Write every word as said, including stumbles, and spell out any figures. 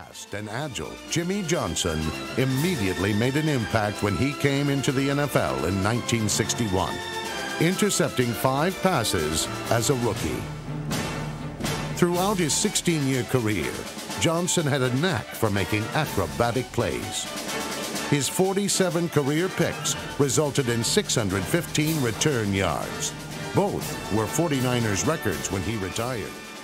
fast and agile Jimmy Johnson immediately made an impact when he came into the N F L in nineteen sixty-one, intercepting five passes as a rookie. Throughout his sixteen-year career, Johnson had a knack for making acrobatic plays. His forty-seven career picks resulted in six hundred fifteen return yards. Both were forty-niners records when he retired.